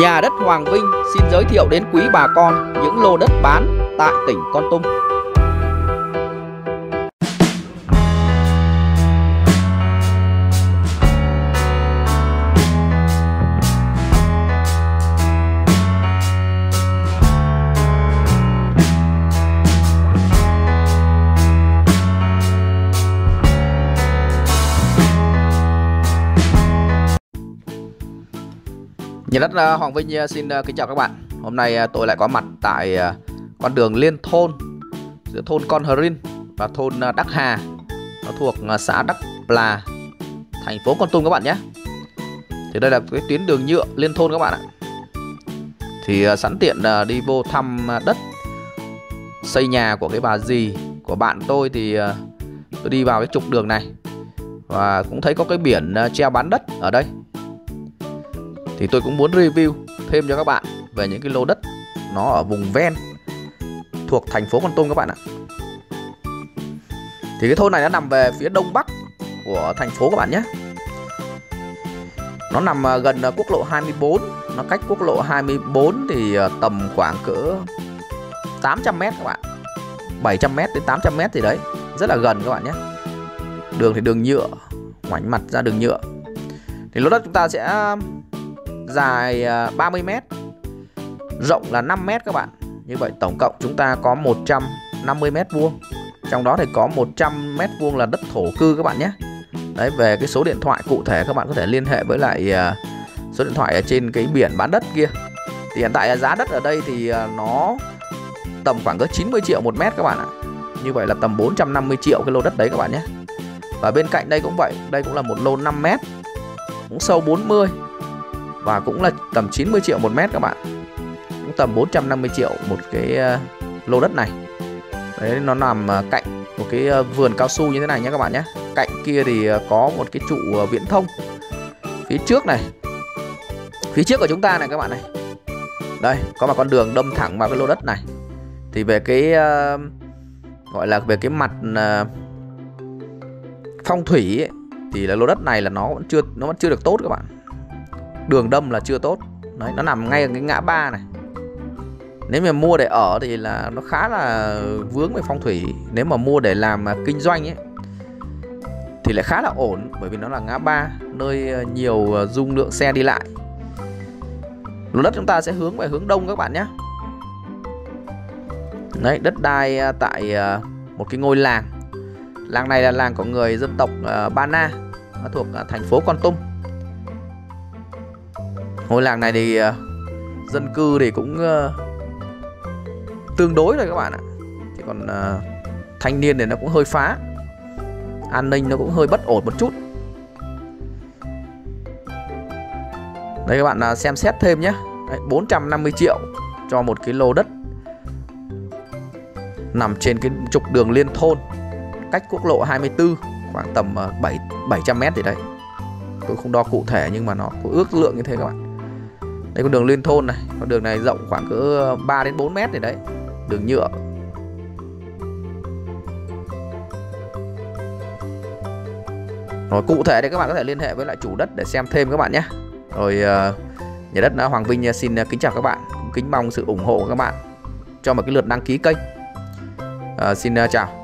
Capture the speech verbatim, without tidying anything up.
Nhà đất Hoàng Vinh xin giới thiệu đến quý bà con những lô đất bán tại tỉnh Kon Tum. Nhà đất Hoàng Vinh xin kính chào các bạn. Hôm nay tôi lại có mặt tại con đường liên thôn giữa thôn Con Hờ Rin và thôn Đắc Hà. Nó thuộc xã Đắc Plà, thành phố Kon Tum các bạn nhé. Thì đây là cái tuyến đường nhựa liên thôn các bạn ạ. Thì sẵn tiện đi vô thăm đất xây nhà của cái bà dì của bạn tôi, thì tôi đi vào cái trục đường này và cũng thấy có cái biển treo bán đất ở đây. Thì tôi cũng muốn review thêm cho các bạn về những cái lô đất nó ở vùng ven thuộc thành phố Kon Tum các bạn ạ. Thì cái thôn này nó nằm về phía đông bắc của thành phố các bạn nhé. Nó nằm gần quốc lộ hai mươi bốn. Nó cách quốc lộ hai mươi bốn thì tầm khoảng cỡ tám trăm mét các bạn, bảy trăm mét đến tám trăm mét thì đấy, rất là gần các bạn nhé. Đường thì đường nhựa, ngoảnh mặt ra đường nhựa. Thì lô đất chúng ta sẽ dài ba mươi mét, rộng là năm mét các bạn. Như vậy tổng cộng chúng ta có một trăm năm mươi mét vuông. Trong đó thì có một trăm mét vuông là đất thổ cư các bạn nhé. Đấy, về cái số điện thoại cụ thể các bạn có thể liên hệ với lại số điện thoại ở trên cái biển bán đất kia. Thì hiện tại giá đất ở đây thì nó tầm khoảng có chín mươi triệu một mét các bạn ạ. Như vậy là tầm bốn trăm năm mươi triệu cái lô đất đấy các bạn nhé. Và bên cạnh đây cũng vậy, đây cũng là một lô năm mét, cũng sâu bốn mươi và cũng là tầm chín mươi triệu một mét các bạn. Cũng tầm bốn trăm năm mươi triệu một cái lô đất này. Đấy, nó nằm cạnh một cái vườn cao su như thế này nhé các bạn nhé. Cạnh kia thì có một cái trụ viễn thông. Phía trước này, phía trước của chúng ta này các bạn này, đây có một con đường đâm thẳng vào cái lô đất này. Thì về cái uh, gọi là về cái mặt uh, phong thủy ấy, thì là lô đất này là nó vẫn chưa nó vẫn chưa được tốt các bạn. Đường đâm là chưa tốt. Đấy, nó nằm ngay ở cái ngã ba này. Nếu mà mua để ở thì là nó khá là vướng về phong thủy. Nếu mà mua để làm kinh doanh ấy thì lại khá là ổn, bởi vì nó là ngã ba, nơi nhiều dung lượng xe đi lại. Lô đất chúng ta sẽ hướng về hướng đông các bạn nhé. Đấy, đất đai tại một cái ngôi làng. Làng này là làng của người dân tộc Ba Na, nó thuộc thành phố Kon Tum. Ngôi làng này thì dân cư thì cũng tương đối rồi các bạn ạ. Chỉ còn thanh niên thì nó cũng hơi phá, an ninh nó cũng hơi bất ổn một chút. Đây các bạn xem xét thêm nhé. Đấy, bốn trăm năm mươi triệu cho một cái lô đất nằm trên cái trục đường liên thôn, cách quốc lộ hai mươi tư khoảng tầm bảy trăm mét thì đấy. Tôi không đo cụ thể nhưng mà nó có ước lượng như thế các bạn. Đây con đường liên thôn này, con đường này rộng khoảng cỡ ba đến bốn mét thì đấy, đường nhựa. Rồi cụ thể thì các bạn có thể liên hệ với lại chủ đất để xem thêm các bạn nhé. Rồi nhà đất Hoàng Vinh xin kính chào các bạn, kính mong sự ủng hộ của các bạn cho một cái lượt đăng ký kênh. À, xin chào.